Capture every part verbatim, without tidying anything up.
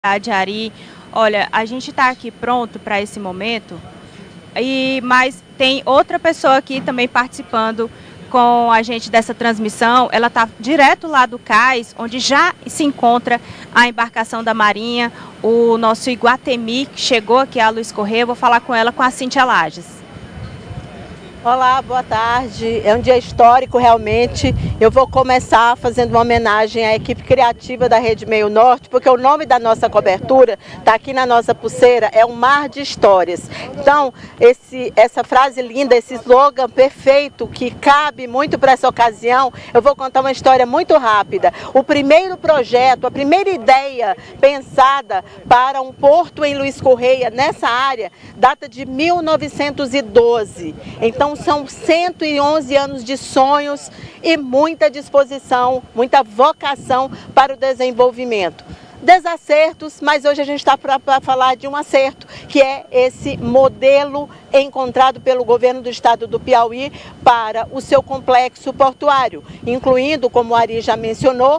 Ari, olha, a gente está aqui pronto para esse momento, e, mas tem outra pessoa aqui também participando com a gente dessa transmissão. Ela está direto lá do cais, onde já se encontra a embarcação da Marinha, o nosso Iguatemi, que chegou aqui, a Luiz Correia. Eu vou falar com ela, com a Cíntia Lages. Olá, boa tarde. É um dia histórico realmente. Eu vou começar fazendo uma homenagem à equipe criativa da Rede Meio Norte, porque o nome da nossa cobertura está aqui na nossa pulseira, é um mar de histórias. Então, esse, essa frase linda, esse slogan perfeito, que cabe muito para essa ocasião, eu vou contar uma história muito rápida. O primeiro projeto, a primeira ideia pensada para um porto em Luiz Correia, nessa área, data de mil novecentos e doze. Então, são cento e onze anos de sonhos e muita disposição, muita vocação para o desenvolvimento. Desacertos, mas hoje a gente está para falar de um acerto, que é esse modelo encontrado pelo governo do estado do Piauí para o seu complexo portuário, incluindo, como o Ari já mencionou,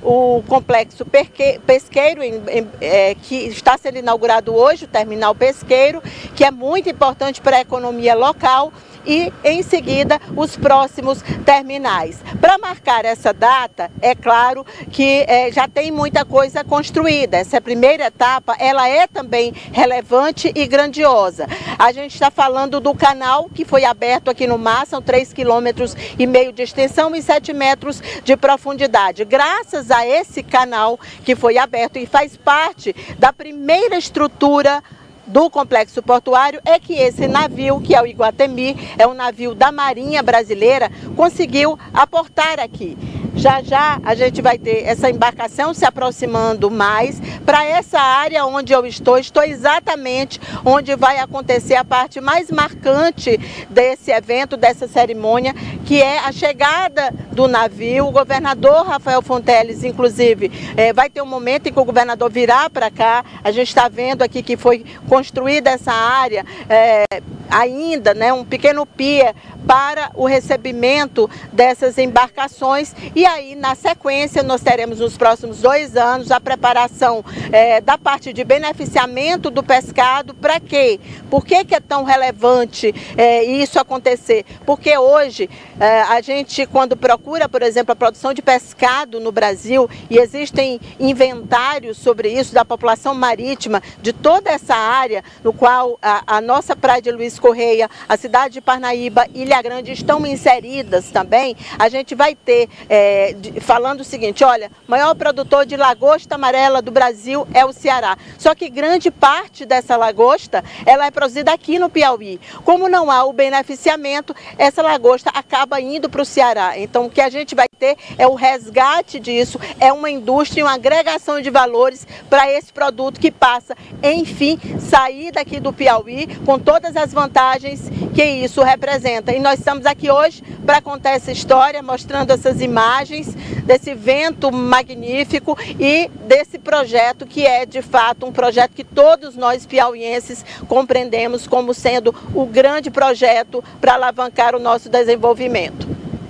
o complexo pesqueiro, em, em, é, que está sendo inaugurado hoje, o terminal pesqueiro, que é muito importante para a economia local, e em seguida os próximos terminais. Para marcar essa data, é claro que é, já tem muita coisa construída. Essa primeira etapa, ela é também relevante e grandiosa. A gente está falando do canal que foi aberto aqui no mar, são três quilômetros e meio de extensão e sete metros de profundidade. Graças a esse canal que foi aberto e faz parte da primeira estrutura do complexo portuário, é que esse navio, que é o Iguatemi, é um navio da Marinha Brasileira, conseguiu aportar aqui. Já já a gente vai ter essa embarcação se aproximando mais para essa área onde eu estou. Estou exatamente onde vai acontecer a parte mais marcante desse evento, dessa cerimônia, que é a chegada do navio. O governador Rafael Fonteles, inclusive, é, vai ter um momento em que o governador virá para cá. A gente está vendo aqui que foi construída essa área, é, ainda, né, um pequeno pier para o recebimento dessas embarcações. E aí, na sequência, nós teremos nos próximos dois anos a preparação é, da parte de beneficiamento do pescado. Para quê? Por que que é tão relevante é, isso acontecer? Porque hoje é, a gente, quando procura, por exemplo, a produção de pescado no Brasil, e existem inventários sobre isso da população marítima de toda essa área, no qual a, a nossa praia de Luiz Correia, a cidade de Parnaíba, Ilha Grande estão inseridas também. A gente vai ter, é, de, falando o seguinte, olha, o maior produtor de lagosta amarela do Brasil é o Ceará. Só que grande parte dessa lagosta, ela é produzida aqui no Piauí. Como não há o beneficiamento, essa lagosta acaba indo para o Ceará. Então o que a gente vai ter é o resgate disso, é uma indústria, uma agregação de valores para esse produto que passa, enfim, sair daqui do Piauí com todas as vantagens que isso representa. E nós estamos aqui hoje para contar essa história, mostrando essas imagens desse evento magnífico e desse projeto que é, de fato, um projeto que todos nós piauienses compreendemos como sendo o grande projeto para alavancar o nosso desenvolvimento.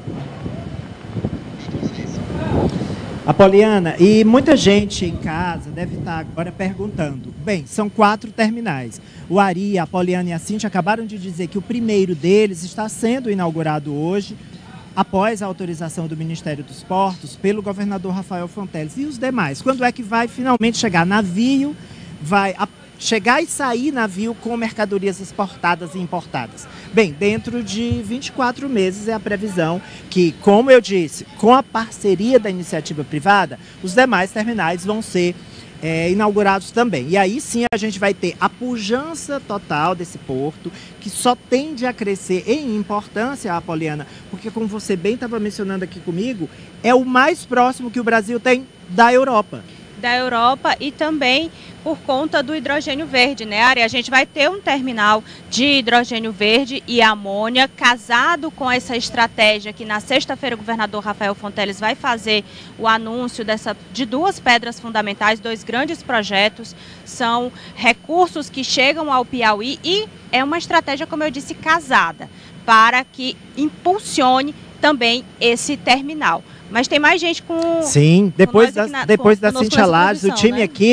Apoliana, e muita gente em casa deve estar agora perguntando, bem, são quatro terminais. O Ari, a Apoliana e a Cíntia acabaram de dizer que o primeiro deles está sendo inaugurado hoje, após a autorização do Ministério dos Portos, pelo governador Rafael Fonteles. E os demais? Quando é que vai finalmente chegar navio, vai a, chegar e sair navio com mercadorias exportadas e importadas? Bem, dentro de vinte e quatro meses é a previsão que, como eu disse, com a parceria da iniciativa privada, os demais terminais vão ser é, inaugurados também. E aí sim a gente vai ter a pujança total desse porto, que só tende a crescer em importância, Apoliana, porque, como você bem estava mencionando aqui comigo, é o mais próximo que o Brasil tem da Europa. Da Europa e também por conta do hidrogênio verde, né, Ari? A gente vai ter um terminal de hidrogênio verde e amônia, casado com essa estratégia que na sexta-feira o governador Rafael Fonteles vai fazer o anúncio dessa, de duas pedras fundamentais, dois grandes projetos, são recursos que chegam ao Piauí e é uma estratégia, como eu disse, casada, para que impulsione também esse terminal. Mas tem mais gente com... Sim, depois da, na, depois com, da Cíntia Lages, o time, né, aqui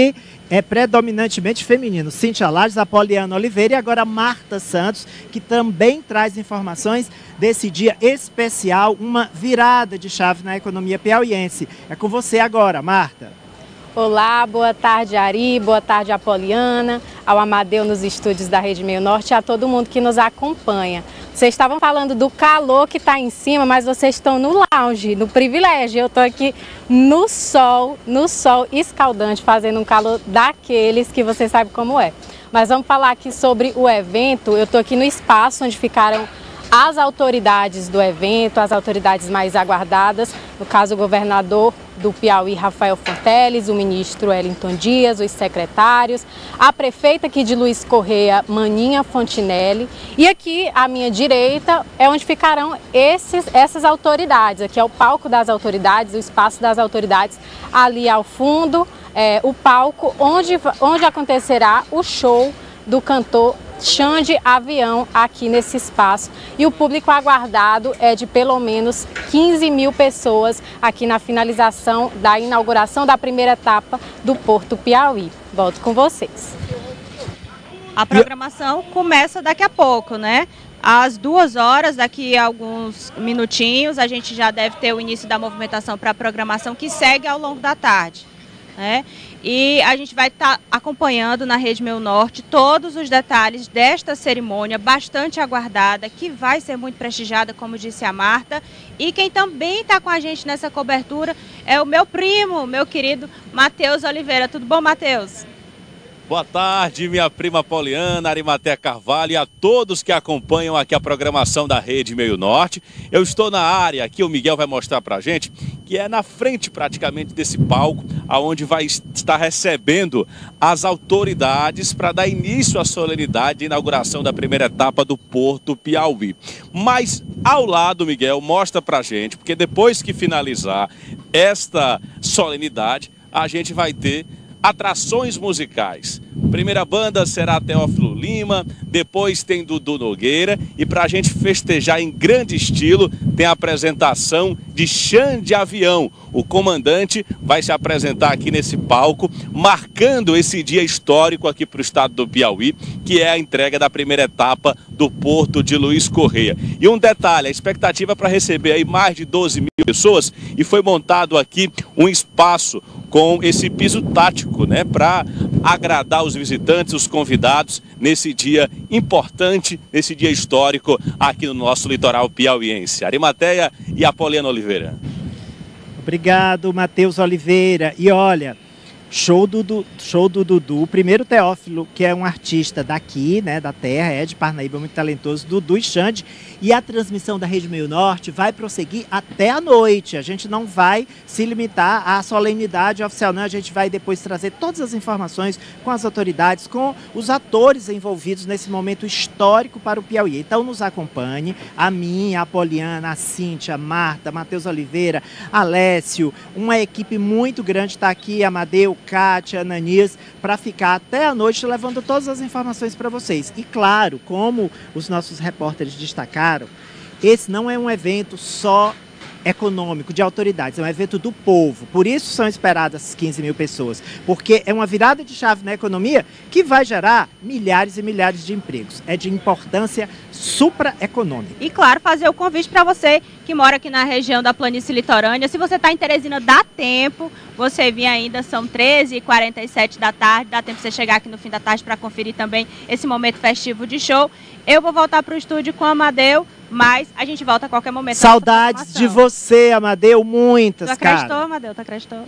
é predominantemente feminino. Cíntia Lages, Apoliana Oliveira e agora Marta Santos, que também traz informações desse dia especial, uma virada de chave na economia piauiense. É com você agora, Marta. Olá, boa tarde, Ari, boa tarde, Apoliana, ao Amadeu nos estúdios da Rede Meio Norte e a todo mundo que nos acompanha. Vocês estavam falando do calor que está em cima, mas vocês estão no lounge, no privilégio. Eu estou aqui no sol, no sol escaldante, fazendo um calor daqueles que você sabe como é. Mas vamos falar aqui sobre o evento. Eu estou aqui no espaço onde ficaram as autoridades do evento, as autoridades mais aguardadas, no caso o governador do Piauí, Rafael Fonteles, o ministro Wellington Dias, os secretários, a prefeita aqui de Luiz Correia, Maninha Fontinelli, e aqui à minha direita é onde ficarão esses, essas autoridades, aqui é o palco das autoridades, o espaço das autoridades, ali ao fundo é, o palco onde, onde acontecerá o show do cantor Xande Avião aqui nesse espaço. E o público aguardado é de pelo menos quinze mil pessoas aqui na finalização da inauguração da primeira etapa do Porto Piauí. Volto com vocês. A programação começa daqui a pouco, né? Às duas horas, daqui a alguns minutinhos, a gente já deve ter o início da movimentação para a programação que segue ao longo da tarde, né? E a gente vai estar tá acompanhando na Rede Meio Norte todos os detalhes desta cerimônia bastante aguardada, que vai ser muito prestigiada, como disse a Marta. E quem também está com a gente nessa cobertura é o meu primo, meu querido Matheus Oliveira. Tudo bom, Matheus? Boa tarde, minha prima Apoliana, Arimatea Carvalho e a todos que acompanham aqui a programação da Rede Meio Norte. Eu estou na área, aqui o Miguel vai mostrar pra gente, que é na frente praticamente desse palco, aonde vai estar recebendo as autoridades para dar início à solenidade de inauguração da primeira etapa do Porto Piauí. Mas ao lado, Miguel, mostra pra gente, porque depois que finalizar esta solenidade, a gente vai ter atrações musicais. Primeira banda será Teófilo Lima, depois tem Dudu Nogueira e para a gente festejar em grande estilo tem a apresentação de Xande Avião. O comandante vai se apresentar aqui nesse palco, marcando esse dia histórico aqui para o estado do Piauí, que é a entrega da primeira etapa do Porto de Luiz Correia. E um detalhe, a expectativa é para receber aí mais de doze mil pessoas e foi montado aqui um espaço com esse piso tático, né, para agradar os visitantes, os convidados, nesse dia importante, nesse dia histórico aqui no nosso litoral piauiense. Arimatea e Apoliana Oliveira. Obrigado, Matheus Oliveira. E olha, show do, do, show do Dudu, o primeiro Teófilo, que é um artista daqui, né, da terra, é de Parnaíba, muito talentoso, Dudu e Xande. E a transmissão da Rede Meio Norte vai prosseguir até a noite. A gente não vai se limitar à solenidade oficial, não. A gente vai depois trazer todas as informações com as autoridades, com os atores envolvidos nesse momento histórico para o Piauí. Então nos acompanhe, a mim, a Apoliana, a Cíntia, a Marta, Matheus Oliveira, Alessio, uma equipe muito grande está aqui, Amadeu, Kátia, Ananias, para ficar até a noite levando todas as informações para vocês. E claro, como os nossos repórteres destacaram, esse não é um evento só econômico, de autoridades, é um evento do povo. Por isso são esperadas quinze mil pessoas, porque é uma virada de chave na economia que vai gerar milhares e milhares de empregos. É de importância supraeconômica. E claro, fazer o convite para você que mora aqui na região da planície litorânea. Se você está em Teresina, dá tempo, você vir ainda, são treze e quarenta e sete da tarde, dá tempo de você chegar aqui no fim da tarde para conferir também esse momento festivo de show. Eu vou voltar para o estúdio com o Amadeu, mas a gente volta a qualquer momento. Saudades de você, Amadeu, muitas, tu acreditou, cara. Amadeu? Tu acreditou?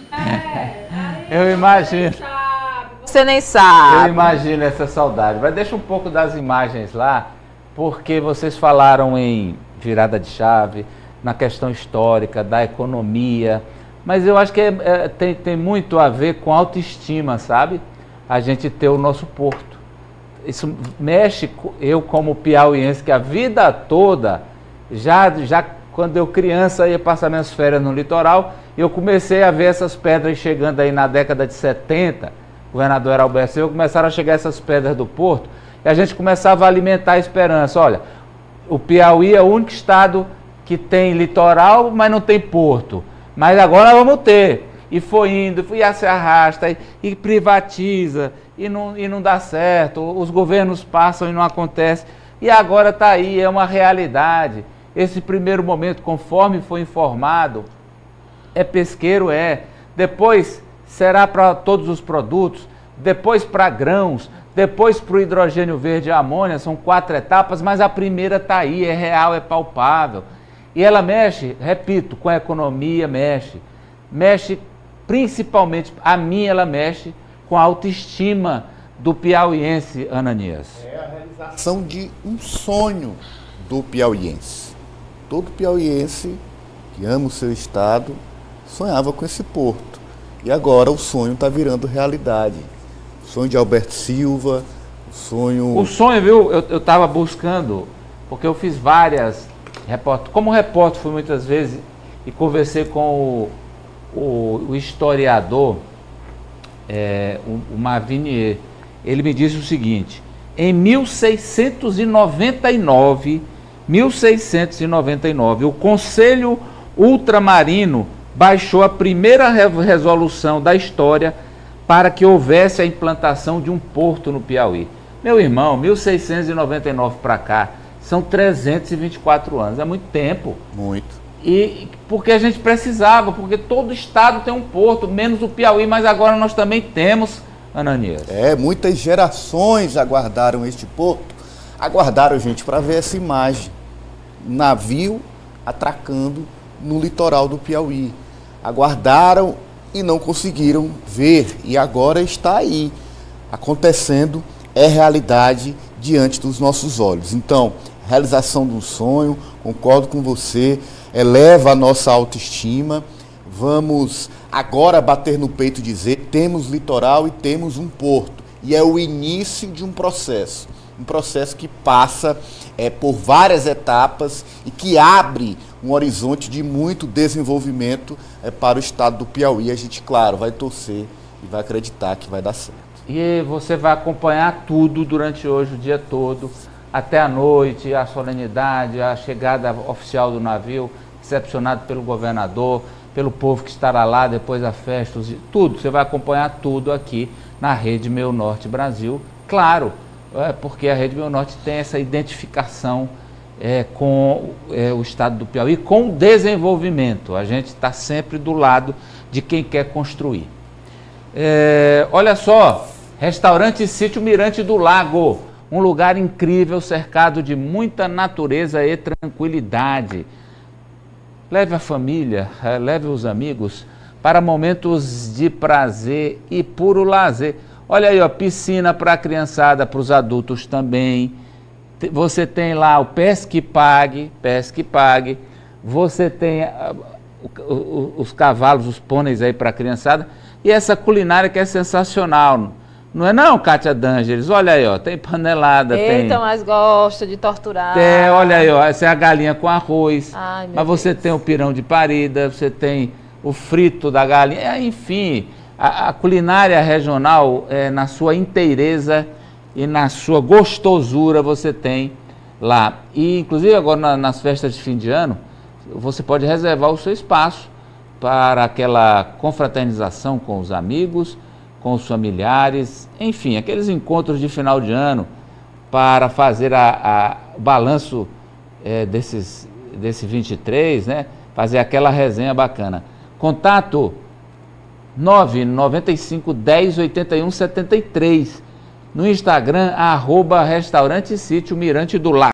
Eu imagino. Você nem sabe. Eu imagino essa saudade. Mas deixa um pouco das imagens lá, porque vocês falaram em virada de chave, na questão histórica, da economia, mas eu acho que é, é, tem, tem muito a ver com autoestima, sabe? A gente ter o nosso porto. Isso mexe, eu como piauiense, que a vida toda, já, já quando eu criança ia passar minhas férias no litoral, eu comecei a ver essas pedras chegando aí na década de setenta, o governador era Alberto Silva, começaram a chegar essas pedras do porto, e a gente começava a alimentar a esperança. Olha, o Piauí é o único estado que tem litoral, mas não tem porto. Mas agora vamos ter. e foi indo, e se arrasta, e, e privatiza, e não, e não dá certo, os governos passam e não acontece, e agora está aí, é uma realidade. Esse primeiro momento, conforme foi informado, é pesqueiro, é, depois será para todos os produtos, depois para grãos, depois para o hidrogênio verde e amônia, são quatro etapas, mas a primeira está aí, é real, é palpável. E ela mexe, repito, com a economia, mexe, mexe principalmente, a mim ela mexe com a autoestima do piauiense, Ananias. É a realização de um sonho do piauiense. Todo piauiense que ama o seu estado sonhava com esse porto. E agora o sonho está virando realidade. O sonho de Alberto Silva, o sonho... O sonho, viu, eu estava buscando, porque eu fiz várias repórteres. Como repórter fui muitas vezes e conversei com o, o, o historiador, é, o, o Mavinier. Ele me disse o seguinte: em mil seiscentos e noventa e nove, mil seiscentos e noventa e nove, o Conselho Ultramarino baixou a primeira resolução da história para que houvesse a implantação de um porto no Piauí. Meu irmão, mil seiscentos e noventa e nove para cá, são trezentos e vinte e quatro anos, é muito tempo. Muito. E porque a gente precisava, porque todo estado tem um porto, menos o Piauí, mas agora nós também temos, Ananias. É, muitas gerações aguardaram este porto, aguardaram, gente, para ver essa imagem. Navio atracando no litoral do Piauí. Aguardaram e não conseguiram ver, e agora está aí, acontecendo, é realidade diante dos nossos olhos. Então, realização de um sonho, concordo com você, eleva a nossa autoestima. Vamos agora bater no peito e dizer: temos litoral e temos um porto. E é o início de um processo, um processo que passa é, por várias etapas e que abre um horizonte de muito desenvolvimento é, para o estado do Piauí. A gente, claro, vai torcer e vai acreditar que vai dar certo. E você vai acompanhar tudo durante hoje, o dia todo, até a noite, a solenidade, a chegada oficial do navio, recepcionado pelo governador, pelo povo que estará lá, depois a festa, tudo. Você vai acompanhar tudo aqui na Rede Meio Norte Brasil. Claro, é porque a Rede Meio Norte tem essa identificação é, com é, o estado do Piauí, com o desenvolvimento. A gente está sempre do lado de quem quer construir. É, olha só, restaurante Sítio Mirante do Lago, um lugar incrível, cercado de muita natureza e tranquilidade. Leve a família, leve os amigos para momentos de prazer e puro lazer. Olha aí, ó, piscina para a criançada, para os adultos também. Você tem lá o Pesque Pague, Pesque Pague. Você tem uh, o, o, os cavalos, os pôneis aí para a criançada. E essa culinária que é sensacional. Não é não, Kátia D'Angeles? Olha aí, ó, tem panelada, Eita, tem... Eita, mas gosta de torturar. Tem, olha aí, ó, essa é a galinha com arroz. Ai, meu mas você Deus. tem o pirão de parida, você tem o frito da galinha, enfim, a, a culinária regional, é, na sua inteireza e na sua gostosura, você tem lá. E, inclusive, agora na, nas festas de fim de ano, você pode reservar o seu espaço para aquela confraternização com os amigos, com os familiares, enfim, aqueles encontros de final de ano para fazer a, a balanço é, desses, desse vinte e três, né? Fazer aquela resenha bacana. Contato nove nove cinco, dez, oitenta e um, setenta e três. No Instagram, arroba Restaurante Sítio Mirante do Lago.